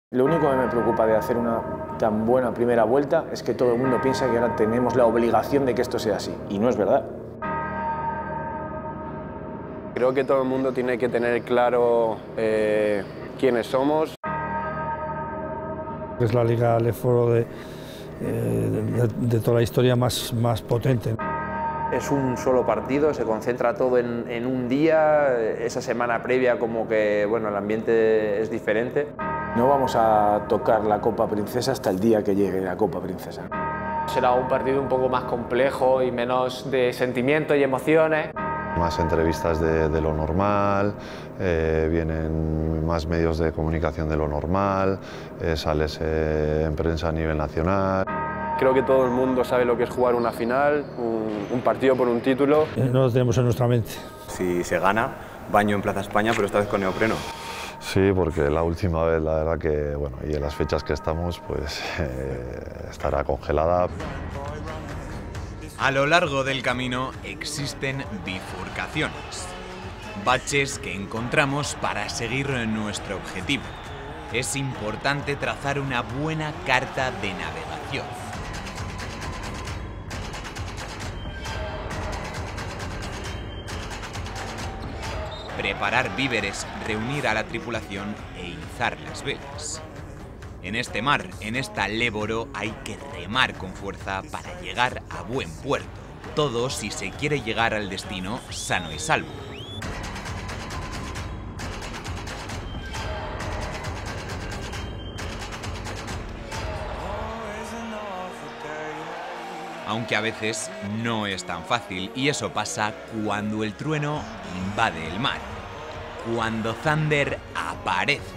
Lo único que me preocupa de hacer una tan buena primera vuelta es que todo el mundo piensa que ahora tenemos la obligación de que esto sea así, y no es verdad. Creo que todo el mundo tiene que tener claro quiénes somos. Es la liga al foro de toda la historia más potente. Es un solo partido, se concentra todo en un día, esa semana previa como que bueno, el ambiente es diferente. No vamos a tocar la Copa Princesa hasta el día que llegue la Copa Princesa. Será un partido un poco más complejo y menos de sentimientos y emociones. Más entrevistas de lo normal, vienen más medios de comunicación de lo normal, sales en prensa a nivel nacional. Creo que todo el mundo sabe lo que es jugar una final, un partido por un título. No lo tenemos en nuestra mente. Si se gana, baño en Plaza España, pero esta vez con neopreno. Sí, porque la última vez, la verdad que, bueno, y en las fechas que estamos, pues estará congelada. A lo largo del camino existen bifurcaciones, baches que encontramos para seguir nuestro objetivo. Es importante trazar una buena carta de navegación. Preparar víveres, reunir a la tripulación e izar las velas. En este mar, en esta Léboro, hay que remar con fuerza para llegar a buen puerto. Todo si se quiere llegar al destino sano y salvo. Aunque a veces no es tan fácil, y eso pasa cuando el trueno invade el mar, cuando Thunder aparece.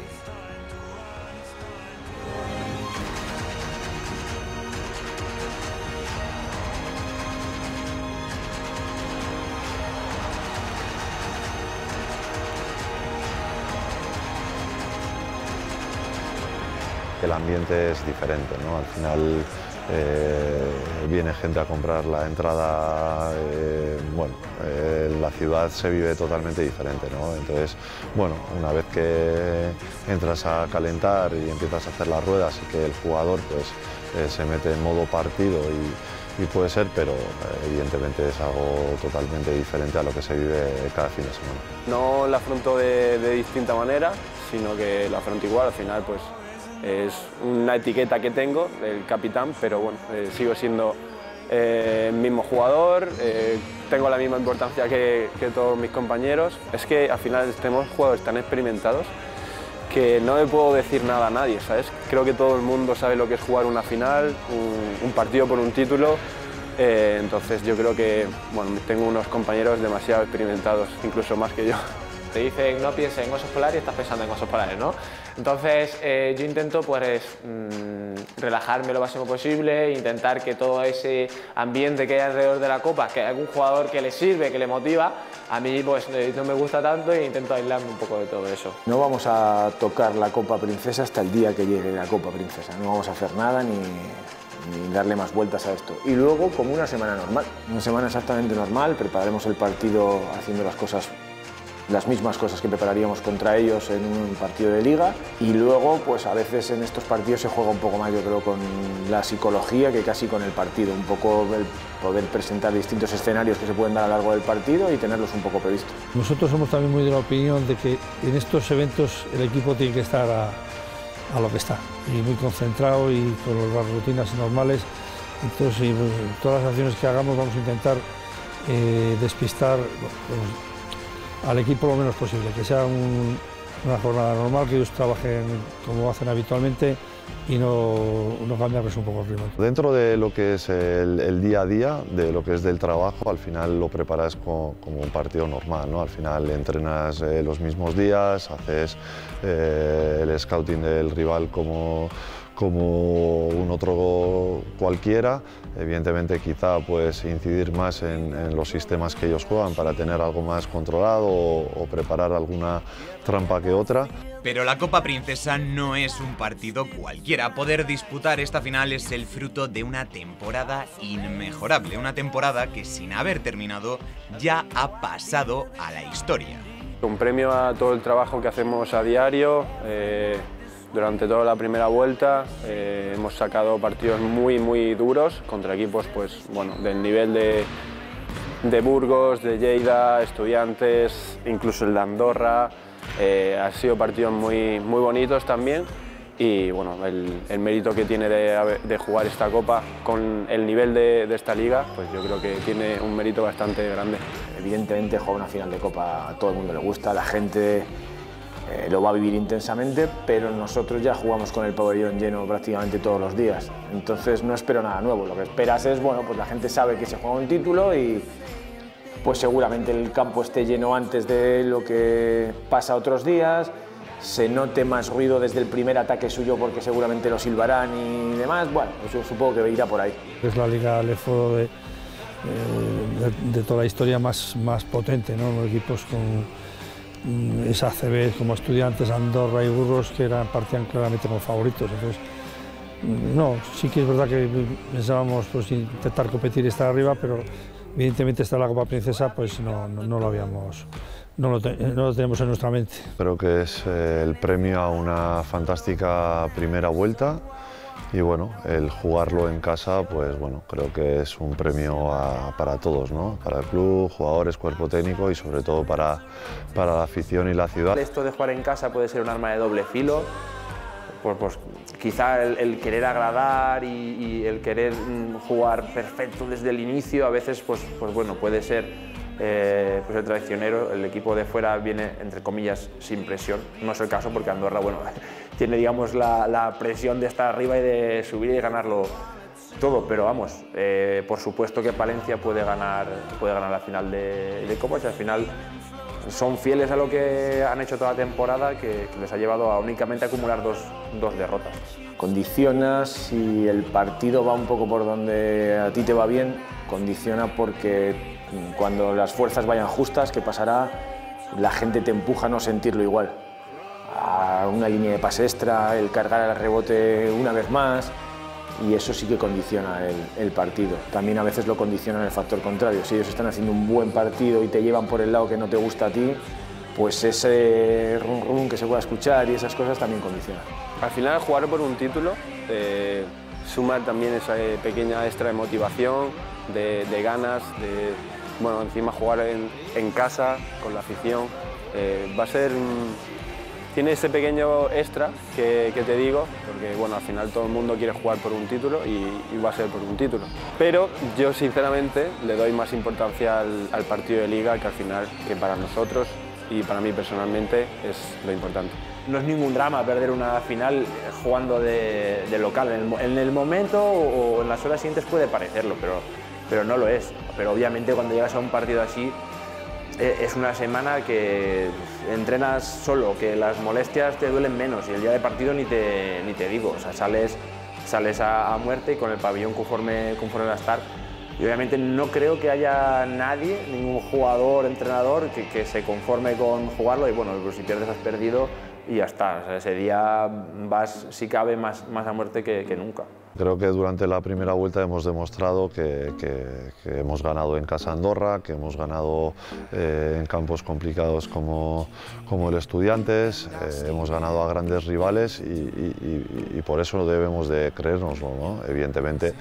El ambiente es diferente, ¿no? Al final viene gente a comprar la entrada, la ciudad se vive totalmente diferente, ¿no? Entonces, bueno, una vez que entras a calentar y empiezas a hacer las ruedas y que el jugador pues, se mete en modo partido y puede ser, pero evidentemente es algo totalmente diferente a lo que se vive cada fin de semana. No la afronto de distinta manera, sino que la afronto igual. Al final, pues es una etiqueta que tengo, el capitán, pero bueno, sigo siendo el mismo jugador, tengo la misma importancia que todos mis compañeros. Es que al final tenemos jugadores tan experimentados que no le puedo decir nada a nadie, ¿sabes? Creo que todo el mundo sabe lo que es jugar una final, un partido por un título, entonces yo creo que bueno, tengo unos compañeros demasiado experimentados, incluso más que yo. Te dicen no pienses en osos polares y estás pensando en osos polares, ¿no? Entonces yo intento pues relajarme lo máximo posible, intentar que todo ese ambiente que hay alrededor de la copa, que hay algún jugador que le sirve, que le motiva, a mí pues no me gusta tanto e intento aislarme un poco de todo eso. No vamos a tocar la Copa Princesa hasta el día que llegue la Copa Princesa, no vamos a hacer nada ni darle más vueltas a esto. Y luego como una semana normal, una semana exactamente normal, prepararemos el partido haciendo las mismas cosas que prepararíamos contra ellos en un partido de liga, y luego pues a veces en estos partidos se juega un poco más, yo creo, con la psicología que casi con el partido, un poco el poder presentar distintos escenarios que se pueden dar a lo largo del partido y tenerlos un poco previstos. Nosotros somos también muy de la opinión de que en estos eventos el equipo tiene que estar a lo que está, y muy concentrado y con las rutinas normales. Entonces, todas las acciones que hagamos vamos a intentar despistar al equipo lo menos posible, que sea una jornada normal, que ellos trabajen como hacen habitualmente y no cambiarles un poco el ritmo. Dentro de lo que es el día a día, de lo que es del trabajo, al final lo preparas como un partido normal, ¿no? Al final entrenas los mismos días, haces el scouting del rival como un otro cualquiera. Evidentemente quizá pues incidir más en los sistemas que ellos juegan para tener algo más controlado o preparar alguna trampa que otra. Pero la Copa Princesa no es un partido cualquiera. Poder disputar esta final es el fruto de una temporada inmejorable, una temporada que sin haber terminado ya ha pasado a la historia. Un premio a todo el trabajo que hacemos a diario, durante toda la primera vuelta. Hemos sacado partidos muy duros contra equipos pues, bueno, del nivel de Burgos, de Lleida, Estudiantes, incluso el de Andorra. Han sido partidos muy bonitos también. Y bueno, el mérito que tiene de jugar esta Copa con el nivel de esta liga, pues yo creo que tiene un mérito bastante grande. Evidentemente jugar una final de Copa a todo el mundo le gusta, la gente lo va a vivir intensamente, pero nosotros ya jugamos con el pabellón lleno prácticamente todos los días, entonces no espero nada nuevo. Lo que esperas es, bueno, pues la gente sabe que se juega un título y pues seguramente el campo esté lleno antes de lo que pasa otros días, se note más ruido desde el primer ataque suyo porque seguramente lo silbarán y demás. Bueno, pues yo supongo que irá por ahí. Es la liga de foro de toda la historia más potente, ¿no? Los equipos con esa ACB como Estudiantes, Andorra y Burgos que partían claramente como favoritos. Entonces, no, sí que es verdad que pensábamos pues, intentar competir y estar arriba, pero evidentemente esta la Copa Princesa pues no lo habíamos... No lo tenemos en nuestra mente. Creo que es el premio a una fantástica primera vuelta y bueno, el jugarlo en casa, pues bueno, creo que es un premio para todos, ¿no? Para el club, jugadores, cuerpo técnico y sobre todo para la afición y la ciudad. Esto de jugar en casa puede ser un arma de doble filo, pues quizá el querer agradar y el querer jugar perfecto desde el inicio, a veces pues bueno, puede ser pues el traicionero, el equipo de fuera viene, entre comillas, sin presión. No es el caso porque Andorra, bueno, tiene, digamos, la presión de estar arriba y de subir y ganarlo todo, pero vamos, por supuesto que Palencia puede ganar la final de Copa, y al final son fieles a lo que han hecho toda la temporada, que les ha llevado a únicamente acumular dos derrotas. Condiciona si el partido va un poco por donde a ti te va bien, condiciona porque cuando las fuerzas vayan justas, ¿qué pasará? La gente te empuja a no sentirlo igual. A una línea de pase extra, el cargar al rebote una vez más, y eso sí que condiciona el partido. También a veces lo condiciona el factor contrario. Si ellos están haciendo un buen partido y te llevan por el lado que no te gusta a ti, pues ese rum rum que se pueda escuchar y esas cosas también condicionan. Al final, jugar por un título suma también esa pequeña extra de motivación, de ganas, bueno, encima jugar en casa, con la afición, va a ser... Tiene ese pequeño extra que te digo, porque bueno, al final todo el mundo quiere jugar por un título y va a ser por un título. Pero yo sinceramente le doy más importancia al partido de liga, que al final, que para nosotros y para mí personalmente es lo importante. No es ningún drama perder una final jugando de local. En el momento o en las horas siguientes puede parecerlo, pero no lo es. Pero obviamente cuando llegas a un partido así, es una semana que entrenas solo, que las molestias te duelen menos y el día de partido ni te digo. O sea, sales a muerte y con el pabellón conforme va a estar. Y obviamente no creo que haya nadie, ningún jugador, entrenador, que se conforme con jugarlo y bueno, pues si pierdes has perdido y ya está. O sea, ese día vas, si cabe, más a muerte que nunca. Creo que durante la primera vuelta hemos demostrado que hemos ganado en casa Andorra, que hemos ganado en campos complicados como el Estudiantes, hemos ganado a grandes rivales y por eso debemos de creérnoslo, ¿no? Evidentemente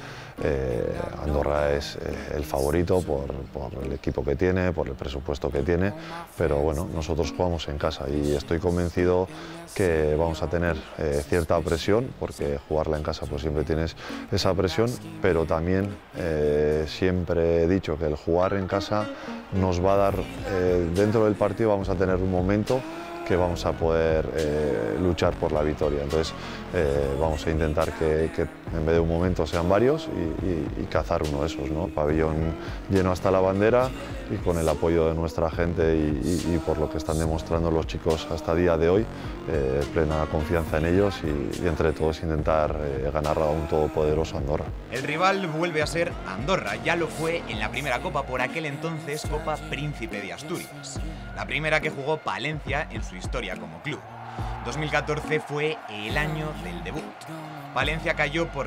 Andorra es el favorito por el equipo que tiene, por el presupuesto que tiene, pero bueno, nosotros jugamos en casa y estoy convencido que vamos a tener cierta presión, porque jugarla en casa pues siempre tienes esa presión, pero también siempre he dicho que el jugar en casa nos va a dar, dentro del partido vamos a tener un momento que vamos a poder luchar por la victoria. Entonces vamos a intentar que en vez de un momento sean varios y cazar uno de esos, ¿no? Pabellón lleno hasta la bandera y con el apoyo de nuestra gente y por lo que están demostrando los chicos hasta el día de hoy, plena confianza en ellos y entre todos intentar ganar a un todopoderoso Andorra. El rival vuelve a ser Andorra, ya lo fue en la primera Copa, por aquel entonces Copa Príncipe de Asturias, la primera que jugó Palencia en su historia como club. 2014 fue el año del debut. Palencia cayó por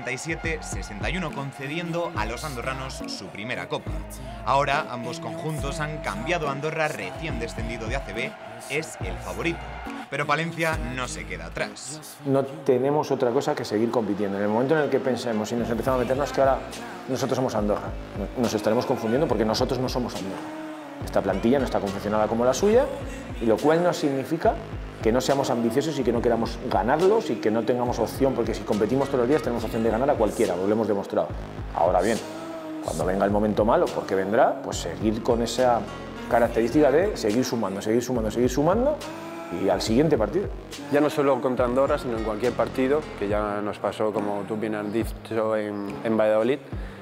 77-61, concediendo a los andorranos su primera Copa. Ahora ambos conjuntos han cambiado. Andorra, recién descendido de ACB, es el favorito. Pero Palencia no se queda atrás. No tenemos otra cosa que seguir compitiendo. En el momento en el que pensemos y nos empezamos a meternos que ahora nosotros somos Andorra, nos estaremos confundiendo porque nosotros no somos Andorra. Esta plantilla no está confeccionada como la suya, y lo cual no significa que no seamos ambiciosos y que no queramos ganarlos y que no tengamos opción, porque si competimos todos los días tenemos opción de ganar a cualquiera, lo hemos demostrado. Ahora bien, cuando venga el momento malo, porque vendrá, pues seguir con esa característica de seguir sumando, seguir sumando, seguir sumando y al siguiente partido. Ya no solo contra Andorra, sino en cualquier partido, que ya nos pasó, como tú bien has dicho, en Valladolid.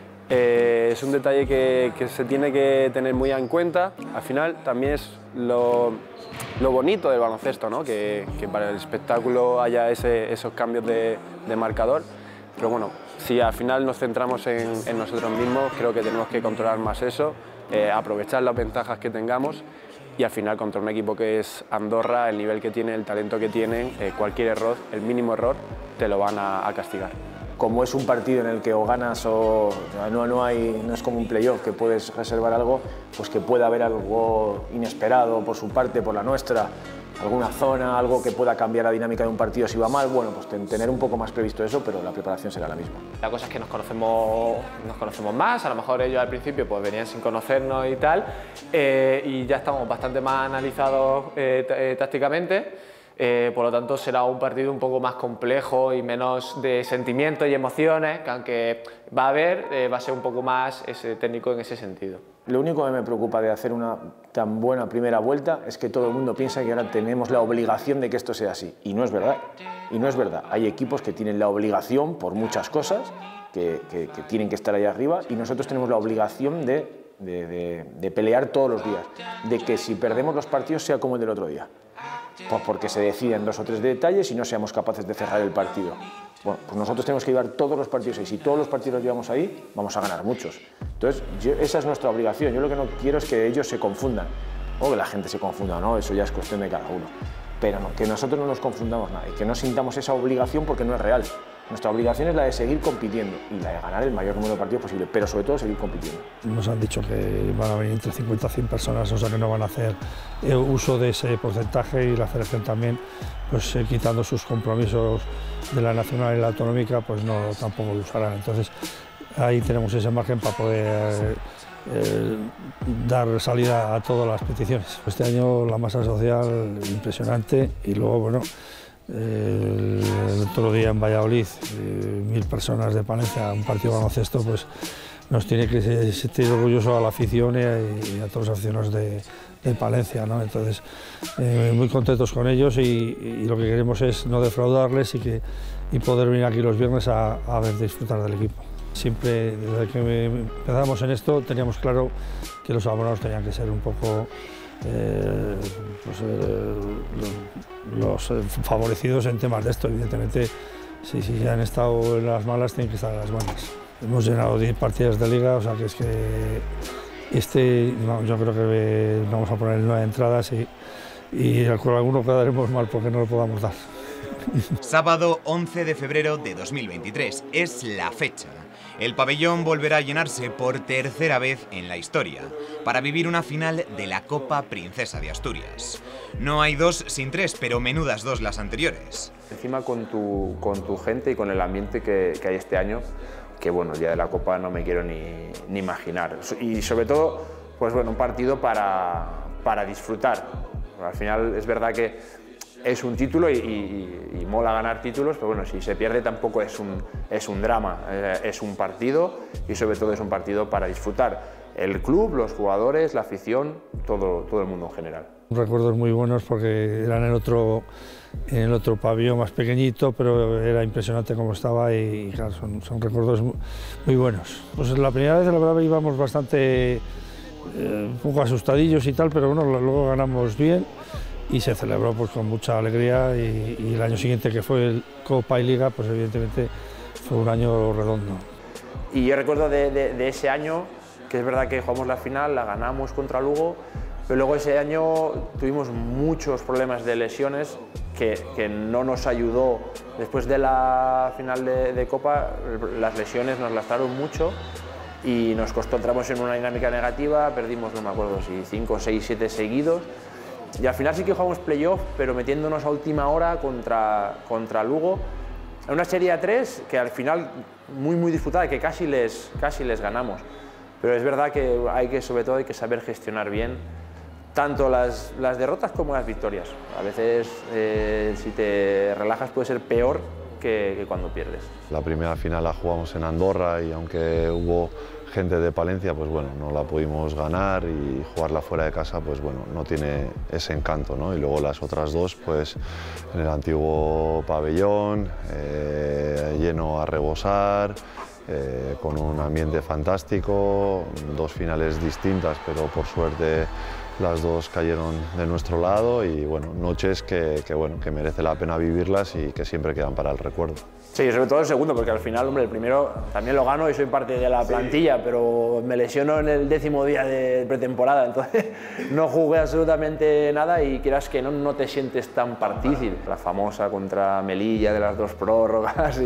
Es un detalle que se tiene que tener muy en cuenta. Al final también es lo bonito del baloncesto, ¿no? que para el espectáculo haya esos cambios de marcador. Pero bueno, si al final nos centramos en nosotros mismos, creo que tenemos que controlar más eso, aprovechar las ventajas que tengamos y al final contra un equipo que es Andorra, el nivel que tiene, el talento que tienen, cualquier error, el mínimo error, te lo van a castigar. Como es un partido en el que o ganas o no es como un playoff que puedes reservar algo, pues que pueda haber algo inesperado por su parte, por la nuestra, alguna zona, algo que pueda cambiar la dinámica de un partido si va mal, bueno, pues tener un poco más previsto eso, pero la preparación será la misma. La cosa es que nos conocemos más, a lo mejor ellos al principio pues venían sin conocernos y tal, y ya estamos bastante más analizados tácticamente. Por lo tanto será un partido un poco más complejo y menos de sentimientos y emociones, que aunque va a haber, va a ser un poco más técnico en ese sentido. Lo único que me preocupa de hacer una tan buena primera vuelta es que todo el mundo piensa que ahora tenemos la obligación de que esto sea así, y no es verdad. Y no es verdad. Hay equipos que tienen la obligación por muchas cosas, que tienen que estar ahí arriba, y nosotros tenemos la obligación de pelear todos los días, de que si perdemos los partidos sea como el del otro día. Pues porque se deciden 2 o 3 detalles y no seamos capaces de cerrar el partido. Bueno, pues nosotros tenemos que llevar todos los partidos ahí. Si todos los partidos los llevamos ahí, vamos a ganar muchos. Entonces, esa es nuestra obligación. Yo lo que no quiero es que ellos se confundan, o que la gente se confunda, ¿no? Eso ya es cuestión de cada uno. Pero no, que nosotros no nos confundamos nada y que no sintamos esa obligación porque no es real. Nuestra obligación es la de seguir compitiendo y la de ganar el mayor número de partidos posible, pero sobre todo seguir compitiendo. Nos han dicho que van a venir entre 50 a 100 personas, o sea que no van a hacer uso de ese porcentaje, y la federación también, pues quitando sus compromisos de la nacional y la autonómica, pues no tampoco lo usarán. Entonces ahí tenemos ese margen para poder dar salida a todas las peticiones. Este año la masa social impresionante, y luego, bueno, el otro día en Valladolid, 1000 personas de Palencia, un partido de baloncesto, pues nos tiene que sentir orgulloso a la afición y a todos los aficionados de Palencia, ¿no? Entonces, muy contentos con ellos, y lo que queremos es no defraudarles y poder venir aquí los viernes a ver disfrutar del equipo. Siempre, desde que empezamos en esto, teníamos claro que los abonados tenían que ser un poco los favorecidos en temas de esto. Evidentemente, si han estado en las malas, tienen que estar en las buenas. Hemos llenado 10 partidas de liga, o sea que es que yo creo que vamos a poner 9 entradas y con alguno quedaremos mal porque no lo podamos dar. Sábado 11 de febrero de 2023 es la fecha. El pabellón volverá a llenarse por tercera vez en la historia, para vivir una final de la Copa Princesa de Asturias. No hay 2 sin 3, pero menudas 2 las anteriores. Encima con tu gente y con el ambiente que hay este año, que bueno, el día de la Copa no me quiero ni imaginar. Y sobre todo, pues bueno, un partido para disfrutar. Al final es verdad que es un título y mola ganar títulos, pero bueno, si se pierde tampoco es un drama, es un partido, y sobre todo es un partido para disfrutar. El club, los jugadores, la afición, todo el mundo en general. Recuerdos muy buenos porque eran en el otro pabellón más pequeñito, pero era impresionante cómo estaba, y claro, son recuerdos muy buenos. Pues la primera vez, la verdad, íbamos bastante un poco asustadillos y tal, pero bueno, luego ganamos bien y se celebró pues con mucha alegría, y el año siguiente, que fue el Copa y Liga, pues evidentemente fue un año redondo. Y yo recuerdo de ese año, que es verdad que jugamos la final, la ganamos contra Lugo, pero luego ese año tuvimos muchos problemas de lesiones que no nos ayudó. Después de la final de Copa, las lesiones nos lastraron mucho y nos costó, entramos en una dinámica negativa, perdimos, no me acuerdo si 5, 6, 7 seguidos, Y al final sí que jugamos playoff, pero metiéndonos a última hora contra Lugo. En una serie a 3 que al final muy disputada y que casi les ganamos. Pero es verdad que sobre todo hay que saber gestionar bien tanto las derrotas como las victorias. A veces si te relajas puede ser peor que cuando pierdes. La primera final la jugamos en Andorra y aunque hubo gente de Palencia, pues bueno, no la pudimos ganar y jugarla fuera de casa, pues bueno, no tiene ese encanto, ¿no? Y luego las otras dos, pues en el antiguo pabellón, lleno a rebosar, con un ambiente fantástico, dos finales distintas, pero por suerte las dos cayeron de nuestro lado y bueno, noches que merece la pena vivirlas y que siempre quedan para el recuerdo. Sí, sobre todo el segundo, porque al final, hombre, el primero también lo gano y soy parte de la plantilla, pero me lesiono en el 10º día de pretemporada, entonces no jugué absolutamente nada y quieras que no te sientes tan partícipe. La famosa contra Melilla de las 2 prórrogas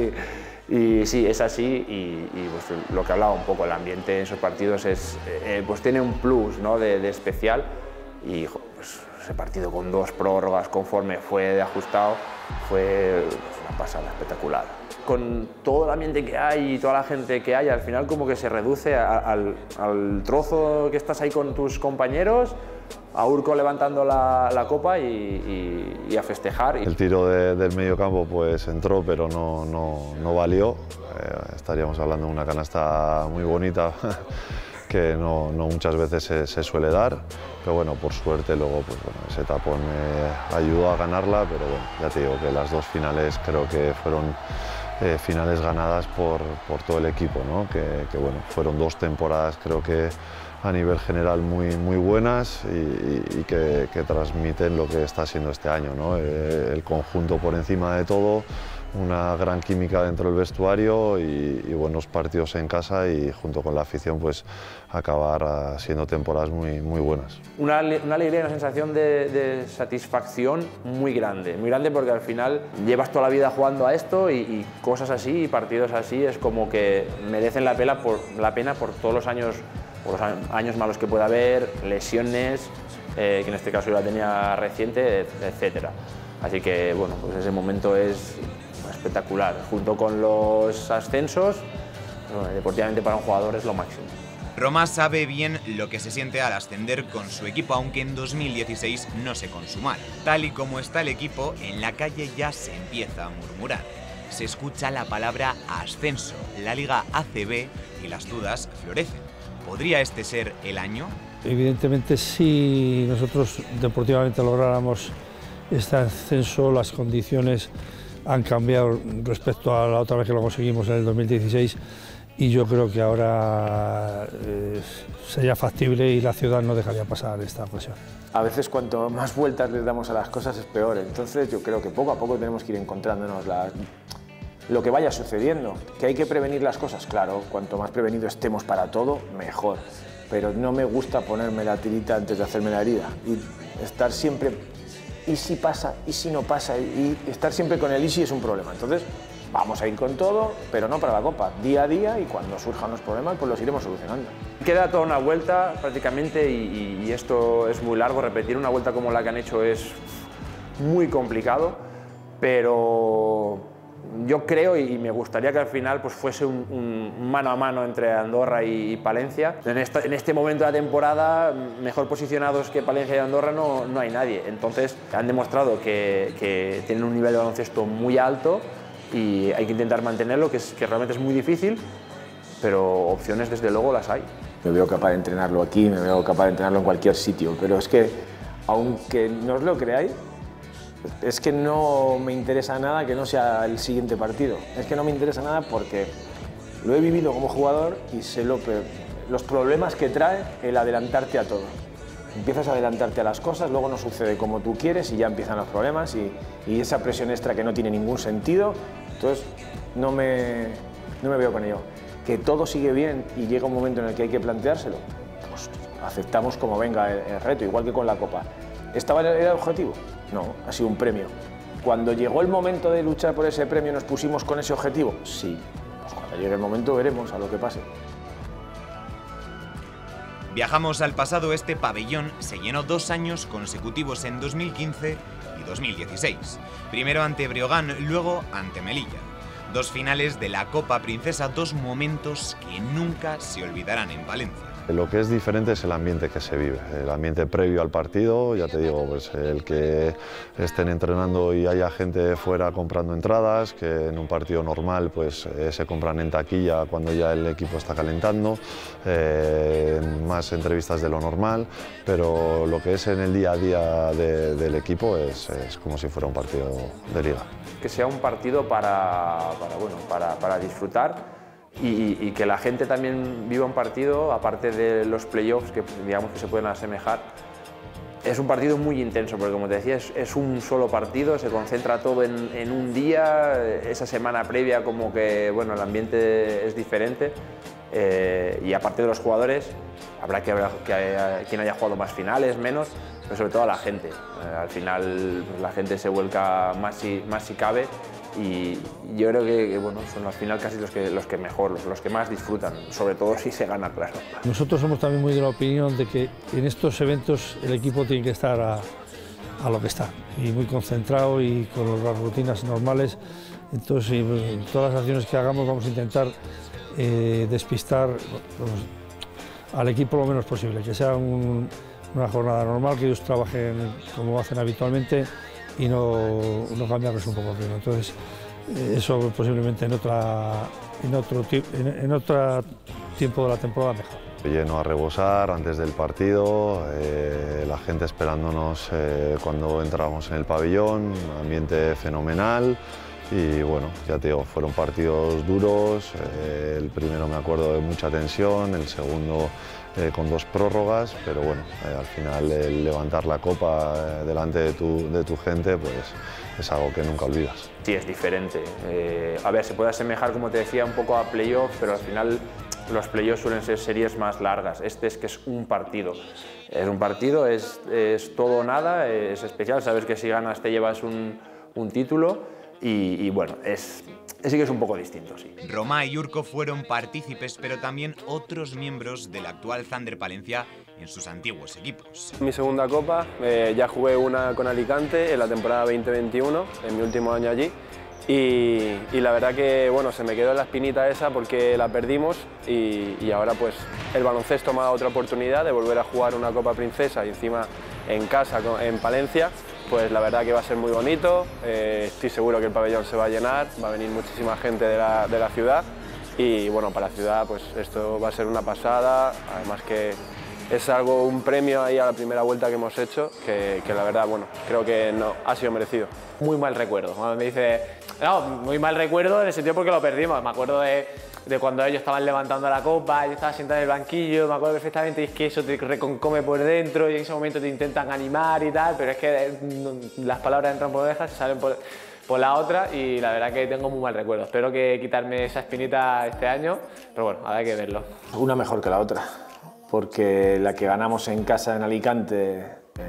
y sí, es así y pues lo que hablaba un poco, el ambiente en esos partidos pues tiene un plus, ¿no? de especial y pues, ese partido con 2 prórrogas conforme fue de ajustado fue una pasada espectacular. Con todo el ambiente que hay y toda la gente que hay, al final como que se reduce al trozo que estás ahí con tus compañeros, a Urco levantando la copa y a festejar. El tiro del medio campo pues entró, pero no valió. Estaríamos hablando de una canasta muy bonita que no muchas veces se suele dar, pero bueno, por suerte luego pues, bueno, ese tapón ayudó a ganarla, pero bueno, ya te digo que las 2 finales creo que fueron finales ganadas por todo el equipo, ¿no? que bueno, fueron 2 temporadas creo que a nivel general muy buenas y que transmiten lo que está siendo este año, ¿no? El conjunto por encima de todo, una gran química dentro del vestuario y buenos partidos en casa y junto con la afición pues acabar siendo temporadas muy buenas. Una alegría y una sensación de satisfacción muy grande porque al final llevas toda la vida jugando a esto y cosas así y partidos así es como que merecen la pena por todos los años malos que pueda haber, lesiones, que en este caso yo la tenía reciente, etc. Así que bueno, pues ese momento es espectacular. Junto con los ascensos, deportivamente para un jugador es lo máximo. Roma sabe bien lo que se siente al ascender con su equipo, aunque en 2016 no se consumara. Tal y como está el equipo, en la calle ya se empieza a murmurar. Se escucha la palabra ascenso, la Liga ACB y las dudas florecen. ¿Podría este ser el año? Evidentemente, si nosotros deportivamente lográramos este ascenso, las condiciones han cambiado respecto a la otra vez que lo conseguimos en el 2016 y yo creo que ahora sería factible y la ciudad no dejaría pasar esta ocasión. A veces cuanto más vueltas les damos a las cosas es peor, entonces yo creo que poco a poco tenemos que ir encontrándonos lo que vaya sucediendo. ¿Que hay que prevenir las cosas? Claro, cuanto más prevenido estemos para todo, mejor. Pero no me gusta ponerme la tirita antes de hacerme la herida y estar siempre, y si pasa, y si no pasa, y estar siempre con el y si es un problema. Entonces, vamos a ir con todo, pero no para la Copa, día a día y cuando surjan los problemas, pues los iremos solucionando. Queda toda una vuelta prácticamente y esto es muy largo, repetir una vuelta como la que han hecho es muy complicado, pero yo creo y me gustaría que al final pues fuese un mano a mano entre Andorra y Palencia. En este momento de la temporada, mejor posicionados que Palencia y Andorra no hay nadie. Entonces han demostrado que tienen un nivel de baloncesto muy alto y hay que intentar mantenerlo, que realmente es muy difícil, pero opciones desde luego las hay. Me veo capaz de entrenarlo aquí, me veo capaz de entrenarlo en cualquier sitio, pero es que, aunque no os lo creáis, es que no me interesa nada que no sea el siguiente partido. Es que no me interesa nada porque lo he vivido como jugador y sé los problemas que trae el adelantarte a todo. Empiezas a adelantarte a las cosas, luego no sucede como tú quieres y ya empiezan los problemas y esa presión extra que no tiene ningún sentido. Entonces no me veo con ello. Que todo sigue bien y llega un momento en el que hay que planteárselo, pues aceptamos como venga el reto, igual que con la Copa. ¿Era el objetivo? No, ha sido un premio. Cuando llegó el momento de luchar por ese premio, ¿nos pusimos con ese objetivo? Sí. Pues cuando llegue el momento veremos a lo que pase. Viajamos al pasado. Este pabellón se llenó 2 años consecutivos en 2015 y 2016. Primero ante Breogán, luego ante Melilla. 2 finales de la Copa Princesa, 2 momentos que nunca se olvidarán en Palencia. Lo que es diferente es el ambiente que se vive, el ambiente previo al partido. Ya te digo, pues el que estén entrenando y haya gente fuera comprando entradas, que en un partido normal pues se compran en taquilla cuando ya el equipo está calentando, más entrevistas de lo normal, pero lo que es en el día a día del equipo es como si fuera un partido de liga. Que sea un partido para disfrutar. Y que la gente también viva un partido, aparte de los playoffs que digamos que se pueden asemejar. Es un partido muy intenso, porque como te decía, es un solo partido, se concentra todo en un día, esa semana previa como que bueno, el ambiente es diferente y aparte de los jugadores, habrá quien haya jugado más finales, menos, pero sobre todo a la gente. Al final pues, la gente se vuelca más si cabe. Y yo creo que bueno, son al final casi los que mejor, los que más disfrutan, sobre todo si se gana, claro. Nosotros somos también muy de la opinión de que en estos eventos el equipo tiene que estar a lo que está, y muy concentrado y con las rutinas normales. Entonces, en todas las acciones que hagamos vamos a intentar despistar al equipo lo menos posible, que sea una jornada normal, que ellos trabajen como hacen habitualmente y no cambiarles un poco el ritmo. Entonces, eso posiblemente en otro tiempo de la temporada mejor. Lleno a rebosar antes del partido, la gente esperándonos cuando entrábamos en el pabellón, ambiente fenomenal. Y bueno, ya te digo, fueron partidos duros, el primero me acuerdo de mucha tensión, el segundo con 2 prórrogas, pero bueno, al final el levantar la copa delante de tu gente pues es algo que nunca olvidas. Sí, es diferente. A ver, se puede asemejar, como te decía, un poco a playoffs, pero al final los playoffs suelen ser series más largas. Este es que es un partido. Es un partido, es todo o nada, es especial, sabes que si ganas te llevas un título. Y bueno, sí que es un poco distinto, sí. Romà y Urco fueron partícipes, pero también otros miembros del actual Thunder Palencia en sus antiguos equipos. Mi segunda copa, ya jugué una con Alicante en la temporada 2021, en mi último año allí. Y la verdad que bueno, se me quedó la espinita esa porque la perdimos y ahora pues el baloncesto me ha dado otra oportunidad de volver a jugar una Copa Princesa y encima en casa, en Palencia. Pues la verdad que va a ser muy bonito, estoy seguro que el pabellón se va a llenar, va a venir muchísima gente de la ciudad y bueno, para la ciudad pues esto va a ser una pasada, además que es un premio ahí a la primera vuelta que hemos hecho, que la verdad, bueno, creo que no, ha sido merecido. Muy mal recuerdo, cuando me dice, no, muy mal recuerdo en el sentido porque lo perdimos, me acuerdo de cuando ellos estaban levantando la copa, yo estaba sentado en el banquillo, me acuerdo perfectamente, y es que eso te reconcome por dentro y en ese momento te intentan animar y tal, pero es que las palabras entran por orejas y salen por la otra y la verdad que tengo muy mal recuerdo. Espero que quitarme esa espinita este año, pero bueno, habrá que verlo. Una mejor que la otra, porque la que ganamos en casa en Alicante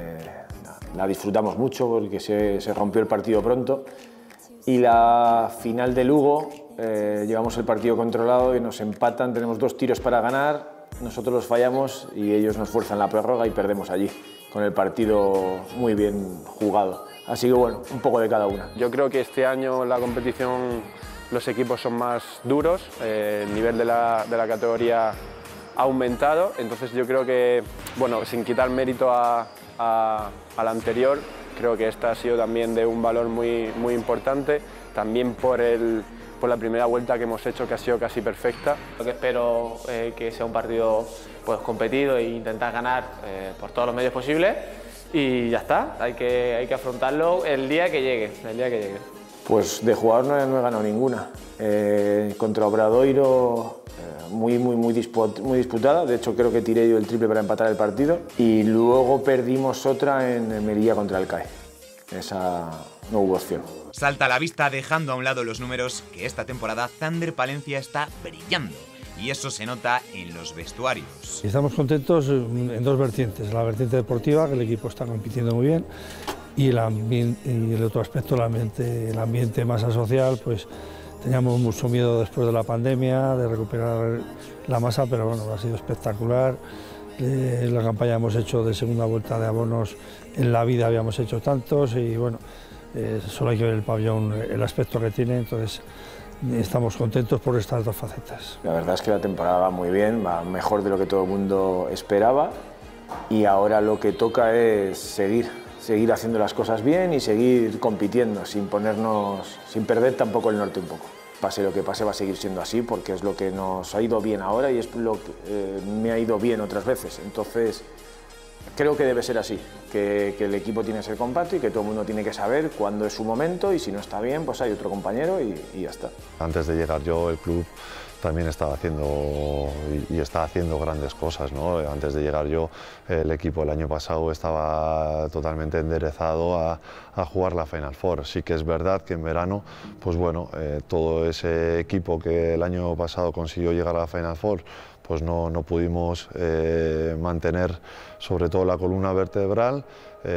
la disfrutamos mucho porque se rompió el partido pronto, y la final de Lugo llevamos el partido controlado y nos empatan, tenemos 2 tiros para ganar, nosotros los fallamos y ellos nos fuerzan la prórroga y perdemos allí, con el partido muy bien jugado. Así que bueno, un poco de cada una. Yo creo que este año en la competición los equipos son más duros, el nivel de la categoría ha aumentado, entonces yo creo que, bueno, sin quitar mérito a la anterior, creo que esta ha sido también de un valor muy importante, también por la primera vuelta que hemos hecho, que ha sido casi perfecta. Lo que espero que sea un partido pues, competido e intentar ganar por todos los medios posibles y ya está, hay que afrontarlo el día que llegue, Pues de jugador no he ganado ninguna. Contra Obradoiro muy disputada, de hecho creo que tiré yo el triple para empatar el partido y luego perdimos otra en Melilla contra el CAE. Esa no hubo opción. Salta a la vista, dejando a un lado los números, que esta temporada Thunder Palencia está brillando y eso se nota en los vestuarios. Estamos contentos en 2 vertientes, la vertiente deportiva, que el equipo está compitiendo muy bien, y el otro aspecto, el ambiente más social, pues teníamos mucho miedo después de la pandemia de recuperar la masa, pero bueno, ha sido espectacular. La campaña hemos hecho de segunda vuelta de abonos, en la vida habíamos hecho tantos y bueno, solo hay que ver el pabellón, el aspecto que tiene, entonces estamos contentos por estas dos facetas. La verdad es que la temporada va muy bien, va mejor de lo que todo el mundo esperaba y ahora lo que toca es seguir haciendo las cosas bien y seguir compitiendo sin perder tampoco el norte un poco. Pase lo que pase va a seguir siendo así porque es lo que nos ha ido bien ahora y es lo que me ha ido bien otras veces. Entonces creo que debe ser así, que el equipo tiene que ser compacto y que todo el mundo tiene que saber cuándo es su momento y si no está bien pues hay otro compañero y ya está. Antes de llegar yo el club también estaba haciendo y está haciendo grandes cosas, ¿no? Antes de llegar yo, el equipo el año pasado estaba totalmente enderezado a jugar la Final Four. Sí que es verdad que en verano, pues bueno, todo ese equipo que el año pasado consiguió llegar a la Final Four, pues no pudimos mantener sobre todo la columna vertebral.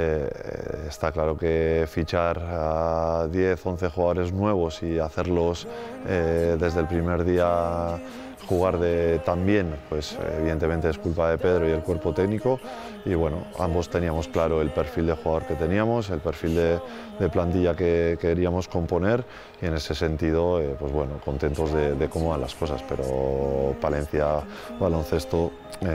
Está claro que fichar a 10, 11 jugadores nuevos y hacerlos desde el primer día jugar tan bien, pues evidentemente es culpa de Pedro y el cuerpo técnico y bueno, ambos teníamos claro el perfil de jugador que teníamos, el perfil de plantilla que queríamos componer y en ese sentido, pues bueno, contentos de cómo van las cosas, pero Palencia Baloncesto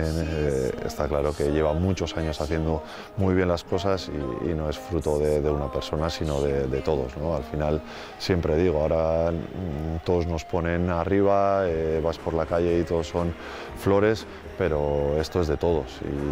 está claro que lleva muchos años haciendo muy bien las cosas y no es fruto de una persona, sino de todos, ¿no? Al final, siempre digo, ahora todos nos ponen arriba, vas por la calle y todos son flores, pero esto es de todos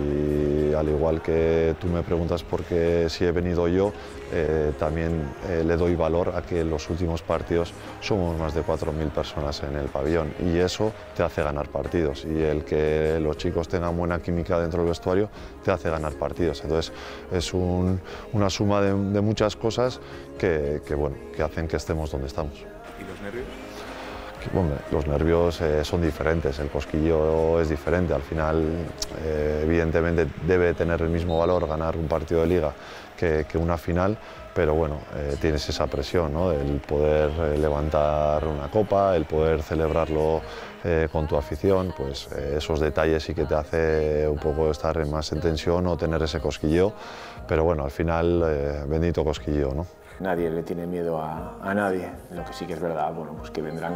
y al igual que tú me preguntas por qué si he venido yo, también le doy valor a que en los últimos partidos somos más de 4.000 personas en el pabellón y eso te hace ganar partidos y el que los chicos tengan buena química dentro del vestuario te hace ganar partidos. Entonces es una suma de muchas cosas que hacen que estemos donde estamos. ¿Y los nervios? Hombre, los nervios son diferentes, el cosquillo es diferente, al final evidentemente debe tener el mismo valor ganar un partido de liga que una final, pero bueno, tienes esa presión, ¿no? El poder levantar una copa, el poder celebrarlo con tu afición, pues esos detalles sí que te hace un poco estar más en tensión o tener ese cosquillo, pero bueno, al final bendito cosquillo, ¿no? Nadie le tiene miedo a nadie, lo que sí que es verdad, bueno, pues que vendrán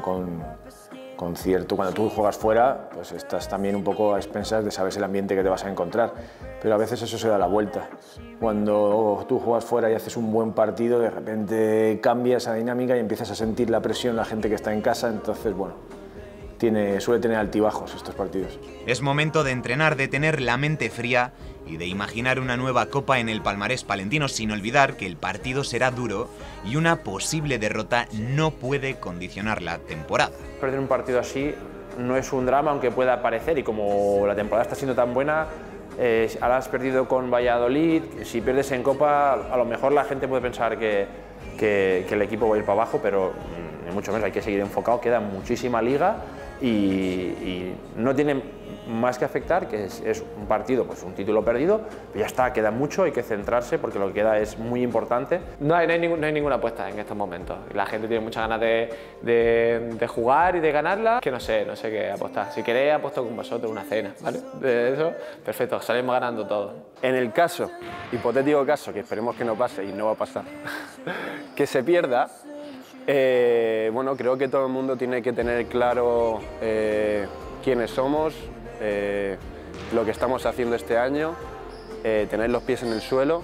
con cierto... Cuando tú juegas fuera, pues estás también un poco a expensas de saber el ambiente que te vas a encontrar, pero a veces eso se da la vuelta. Cuando tú juegas fuera y haces un buen partido, de repente cambia esa dinámica y empiezas a sentir la presión la gente que está en casa, entonces, bueno, suele tener altibajos estos partidos. Es momento de entrenar, de tener la mente fría y de imaginar una nueva copa en el palmarés palentino, sin olvidar que el partido será duro y una posible derrota no puede condicionar la temporada. Perder un partido así no es un drama, aunque pueda parecer, y como la temporada está siendo tan buena, ahora has perdido con Valladolid, si pierdes en Copa, a lo mejor la gente puede pensar que el equipo va a ir para abajo, pero ni mucho menos, hay que seguir enfocado, queda muchísima liga y no tiene más que afectar, que es un partido, pues un título perdido, pero ya está, queda mucho, hay que centrarse porque lo que queda es muy importante. No hay ninguna apuesta en estos momentos. La gente tiene muchas ganas de jugar y de ganarla, que no sé qué apostar. Si queréis, apuesto con vosotros una cena, ¿vale? De eso, perfecto, salimos ganando todo. En el caso, hipotético caso, que esperemos que no pase y no va a pasar, que se pierda, bueno, creo que todo el mundo tiene que tener claro quiénes somos, lo que estamos haciendo este año, tener los pies en el suelo,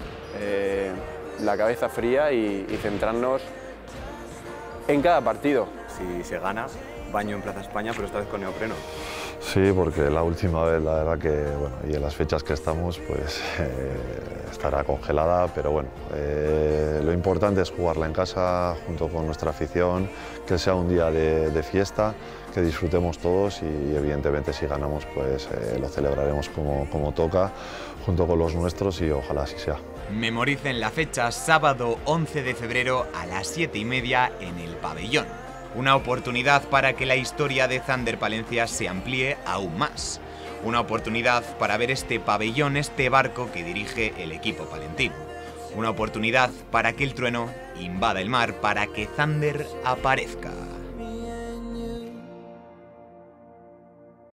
la cabeza fría y centrarnos en cada partido. Si se gana, baño en Plaza España, pero esta vez con neopreno. Sí, porque la última vez, la verdad que, bueno, y en las fechas que estamos, pues estará congelada, pero bueno, lo importante es jugarla en casa, junto con nuestra afición, que sea un día de fiesta, que disfrutemos todos y evidentemente si ganamos, pues lo celebraremos como toca, junto con los nuestros y ojalá así sea. Memoricen la fecha, sábado 11 de febrero a las 7:30 en el pabellón. Una oportunidad para que la historia de Thander Palencia se amplíe aún más. Una oportunidad para ver este pabellón, este barco que dirige el equipo palentino. Una oportunidad para que el trueno invada el mar, para que Thander aparezca.